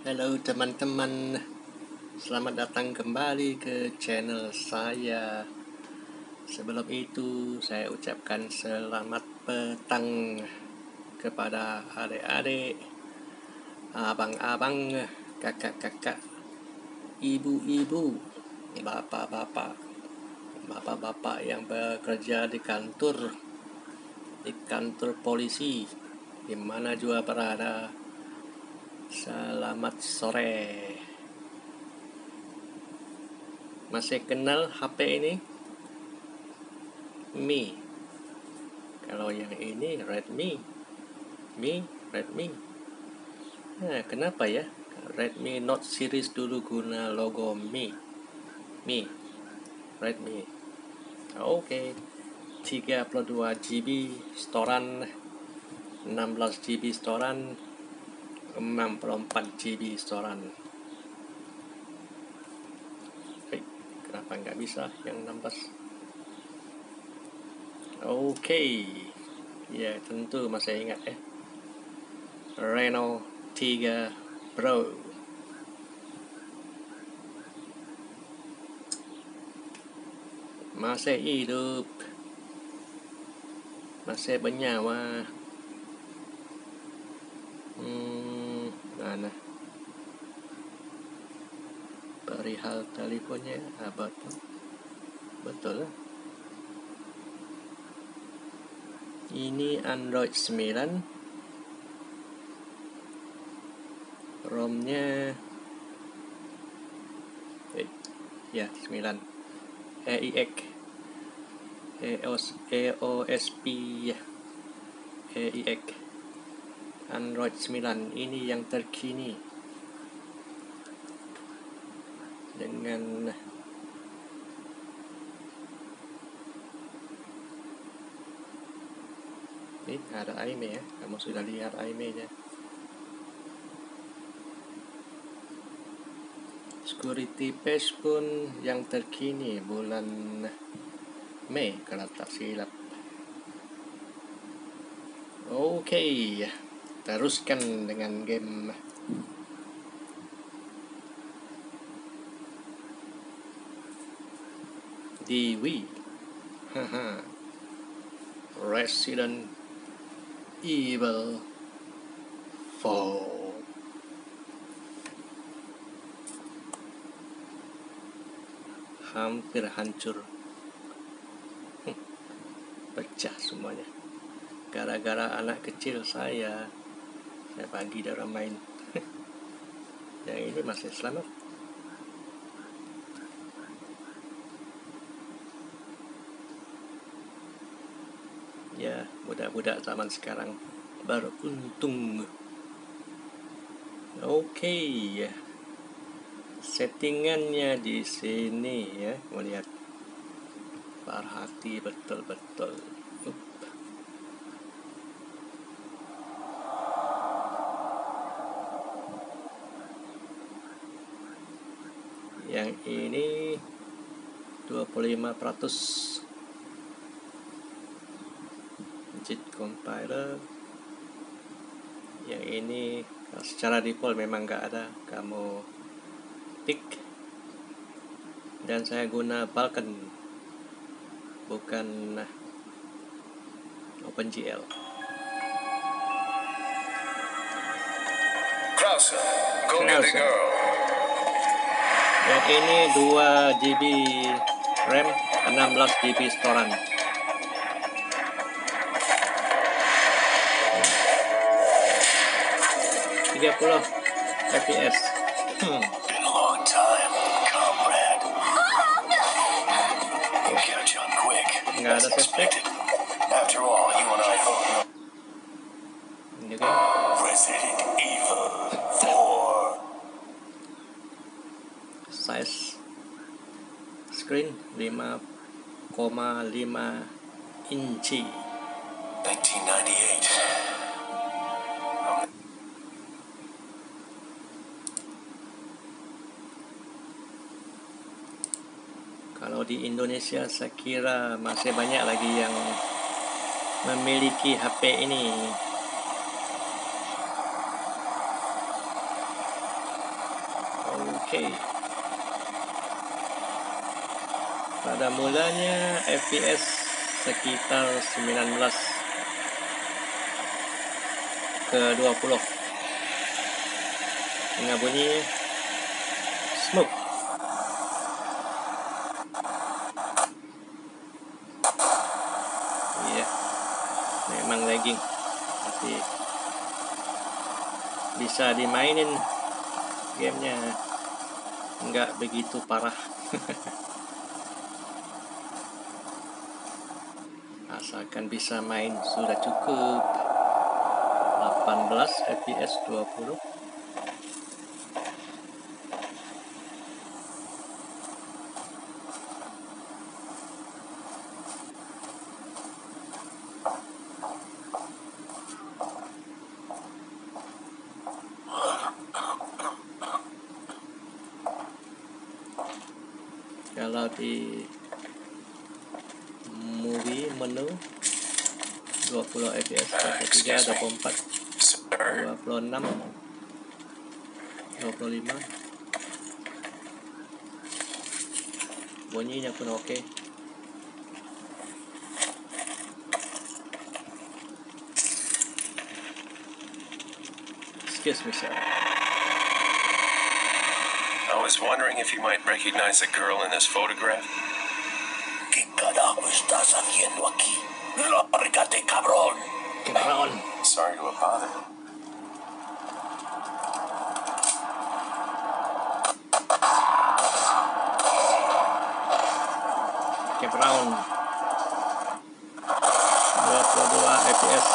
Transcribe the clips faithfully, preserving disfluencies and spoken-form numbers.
Halo teman-teman, selamat datang kembali ke channel saya. Sebelum itu saya ucapkan selamat petang kepada adik-adik, abang-abang, kakak-kakak, ibu-ibu, bapak-bapak, bapak-bapak yang bekerja di kantor, di kantor polisi, di mana juga berada. Selamat sore. Masih kenal H P ini? Mi. Kalau yang ini Redmi. Mi, Redmi. Nah, kenapa ya? Redmi Note series dulu guna logo Mi. Mi. Redmi. Oke. tiga puluh dua giga storan, enam belas giga storan, enam puluh empat giga storan. Hei, kenapa nggak bisa yang enam belas? Oke. Ya, tentu masih ingat ya. Reno tiga Pro. Masih hidup, masih bernyawa. Hmm, mana perihal teleponnya? Ah, betul, betul lah. Ini Android sembilan, ROM-nya eh, ya sembilan, E I X, EOS, EOSP ya, E I X, Android sembilan. Ini yang terkini dengan ini ada anime ya. Kamu sudah lihat animenya? Security patch pun yang terkini bulan Mei kalau tak silap. Oke, teruskan dengan game. Di Wii. Haha. Resident Evil empat. Hampir hancur. Pecah semuanya. Gara-gara anak kecil saya. Saya bagi darah main. Yang ini masih selamat. Ya, budak-budak zaman sekarang beruntung. Oke ya. Settingannya di sini ya, melihat. Perhati betul-betul. Up. Yang ini dua puluh lima peratus JIT compiler. Yang ini secara default memang nggak ada, kamu pick. Dan saya guna Vulkan, bukan OpenGL. Krause, go get the girl. Yang ini dua giga RAM, enam belas giga storan. tiga puluh F P S. Hmm. Been a long time, comrade. Catch on quick. Nggak ada save. After all, you and I both know. Ini kan Resident Evil four. size screen lima koma lima inci. nineteen ninety-eight. Kalau di Indonesia saya kira masih banyak lagi yang memiliki H P ini. Oke. Pada mulanya F P S sekitar sembilan belas ke dua puluh. Dengar bunyi smoke. Iya, memang lagging, tapi bisa dimainin gamenya, nggak begitu parah. Asalkan bisa main sudah cukup. Delapan belas F P S dua puluh. Kalau di movie menu dua puluh F P S, dua puluh tiga, dua puluh empat, dua puluh enam, dua puluh lima. Bunyinya pun oke. Excuse me, sir. I was wondering if you might recognize the girl in this photograph. ¿Qué carajo estás haciendo aquí? ¡Lárgate, cabrón! Cabrón. Sorry to have bothered. Cabrón. dua puluh dua F P S.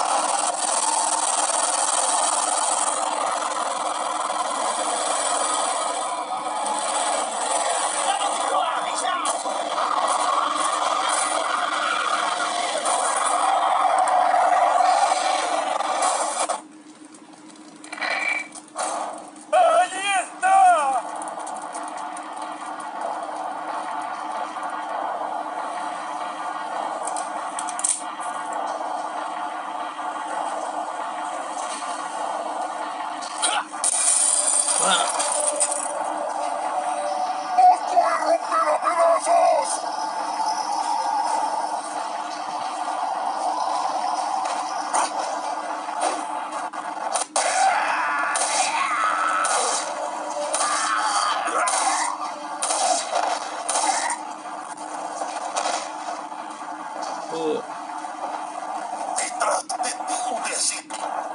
Wah. Uh. ¡Detrás de ti, imbécil!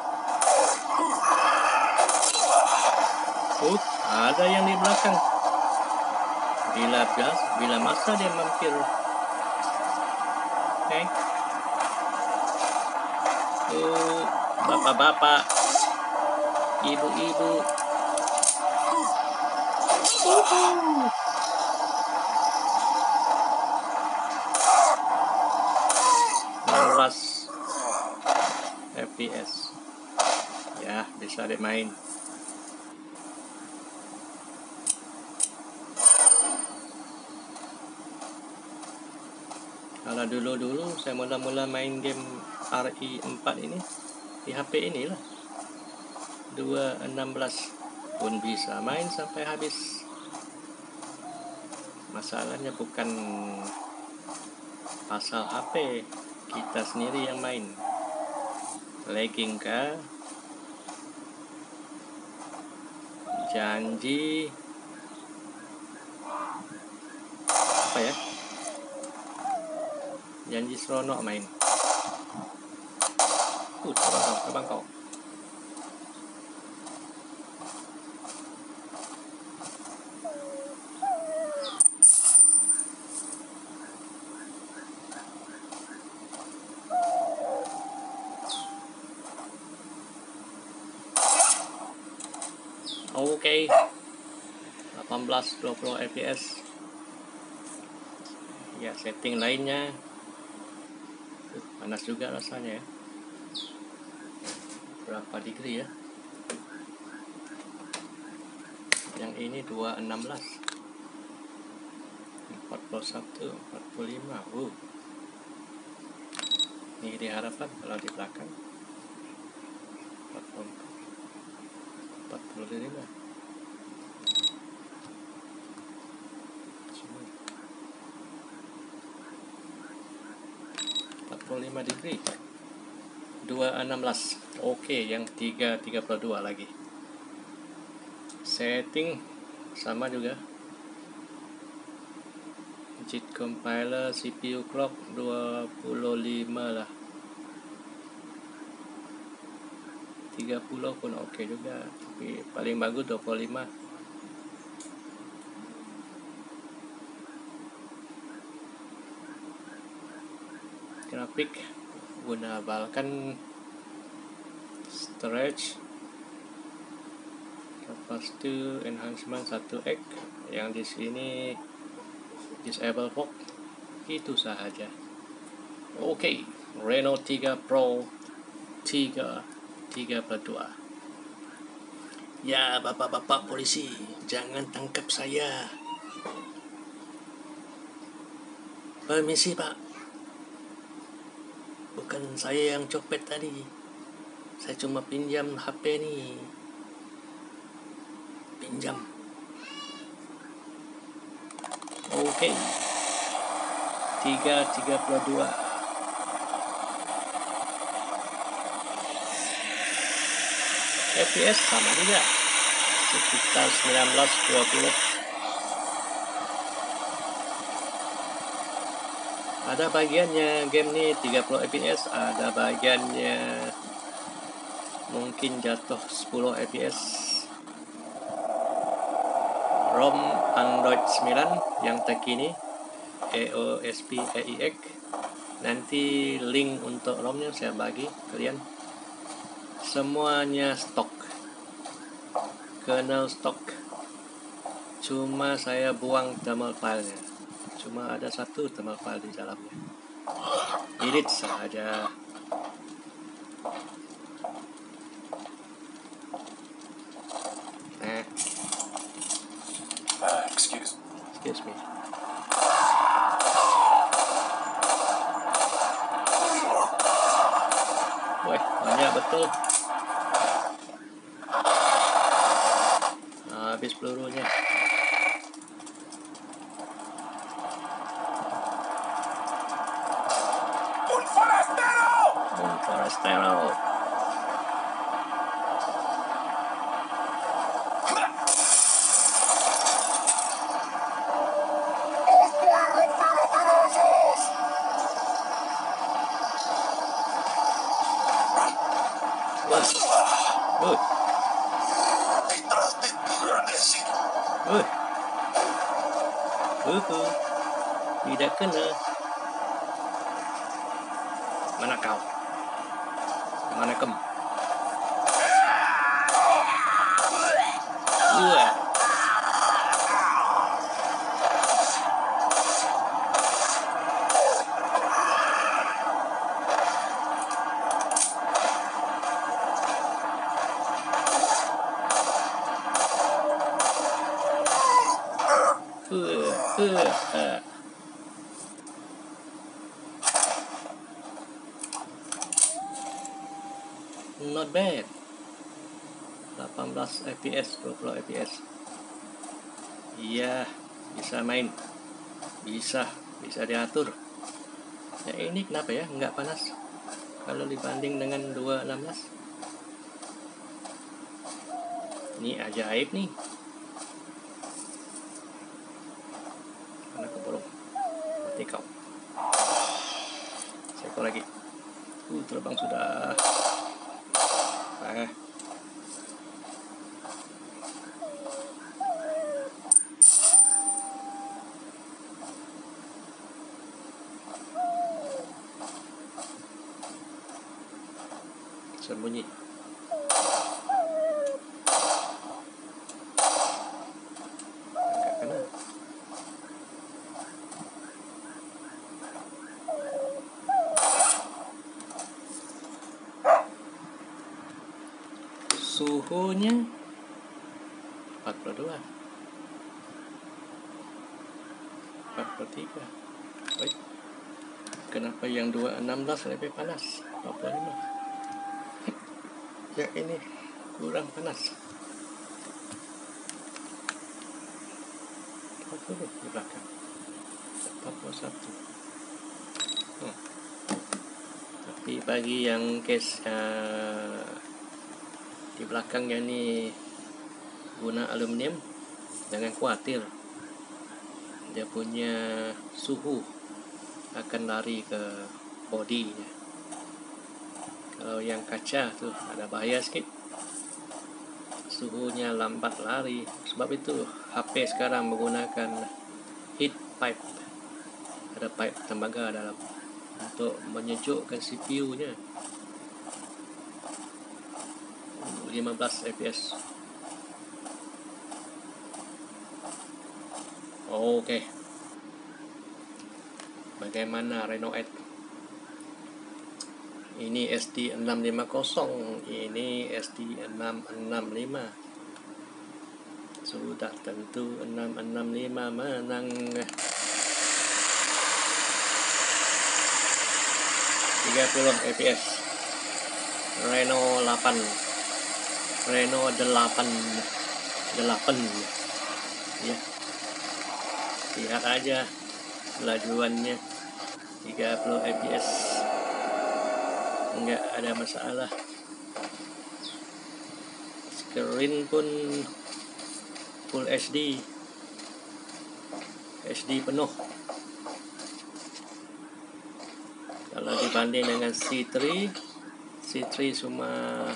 Uh, ada yang di belakang. Bila gas, bila masa dia mampir. Oke. Uh, bapak-bapak, ibu-ibu. Uhuh. enam belas F P S. Ya, bisa dimain. Kalau dulu-dulu saya mula-mula main game R I empat ini di H P inilah dua enam belas pun bisa main sampai habis. Masalahnya bukan pasal H P, kita sendiri yang main. Lagging kah? Janji apa ya? Janji seronok main. Uh, terbang kau, terbang kau. Oke. delapan belas dua puluh F P S. Ya, setting lainnya. Uh, panas juga rasanya ya. Berapa degree ya? Yang ini dua enam belas. empat puluh satu, empat puluh lima. Uh. Ini di hadapan, kalau di belakang empat puluh empat, empat puluh lima. puluh lima degree. Dua enam belas. Oke, yang tiga tiga puluh dua lagi. Setting sama juga. Cheat compiler, C P U clock dua puluh lima lah. tiga puluh pun oke juga, tapi paling bagus dua puluh lima. Grafik guna Vulkan storage, lepas itu enhancement satu x, yang di sini disable fog, itu saja. Oke, Reno tiga Pro tiga tiga puluh dua. Ya, bapak-bapak polisi, jangan tangkap saya. Permisi, Pak. Bukan saya yang copet tadi. Saya cuma pinjam H P nih. Pinjam. Oke. tiga tiga puluh dua. F P S sama juga, sekitar sembilan belas dua puluh. Ada bagiannya game ini tiga puluh F P S, ada bagiannya mungkin jatuh sepuluh F P S. ROM Android sembilan yang terkini, E O S P E I X. Nanti link untuk ROM-nya saya bagi kalian. Semuanya stok, kernel stok, cuma saya buang thermal filenya. Cuma ada satu thermal file di dalamnya, delete saja. Nah, Uh, excuse. excuse me. Wah, banyak betul. Habis pelurunya. Un forastero! Un forastero. ¡Os voy a romper los pedazos! Wah, uh, Detrás de ti, imbécil. uh, uh, tidak kena. Mana kau? Mana kem? Wah. Uh, uh, uh. Not bad. delapan belas F P S, dua puluh F P S. Iya, bisa main. Bisa, bisa diatur. Ya ini kenapa ya nggak panas kalau dibanding dengan dua enam belas? Ini ajaib nih. Mana keborong? Mati kau. Seekor lagi. Uh, terbang sudah. Ah. Sembunyi. Enggak kena. Suhunya empat puluh dua, empat puluh tiga. Wait. Kenapa yang dua enam belas lebih panas? empat puluh lima. Ya ini kurang panas. empat puluh di belakang. empat puluh satu. Hmm. Tapi bagi yang case uh, di belakangnya ni guna aluminium, jangan khawatir, dia punya suhu akan lari ke bodinya. Kalau yang kaca tuh ada bahaya sedikit, suhunya lambat lari. Sebab itu H P sekarang menggunakan heat pipe, ada pipe tembaga dalam untuk menyejukkan C P U nya. lima belas F P S. Oke, okay. Bagaimana Reno delapan? Ini S D enam lima nol, ini S D enam enam lima. Sudah tentu enam enam lima menang. tiga puluh F P S. Reno delapan. Reno delapan. delapan. Ya. Lihat aja lajuannya, tiga puluh F P S. Enggak ada masalah. Screen pun full H D, H D penuh. Kalau dibanding dengan C tiga, C tiga cuma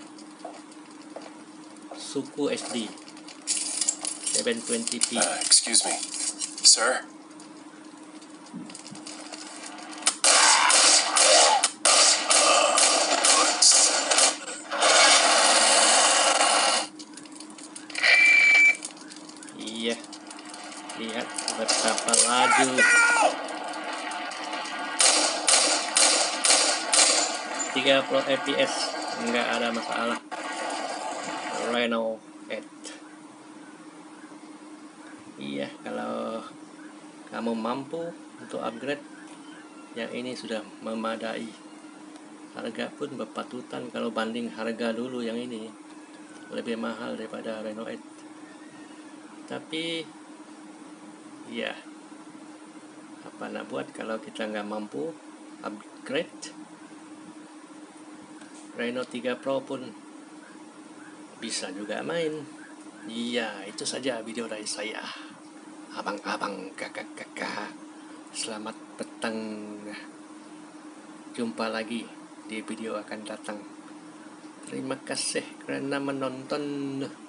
suku H D tujuh dua puluh p. Uh, excuse me, sir? Iya, lihat betapa laju. tiga puluh F P S, enggak ada masalah. Reno delapan. Iya, kalau kamu mampu untuk upgrade, yang ini sudah memadai. Harga pun berpatutan kalau banding harga dulu, yang ini lebih mahal daripada Reno delapan. Tapi ya, apa nak buat kalau kita nggak mampu upgrade. Reno tiga Pro pun bisa juga main. Iya, itu saja video dari saya, abang-abang, kakak-kakak. Selamat petang. Jumpa lagi di video akan datang. Terima kasih karena menonton.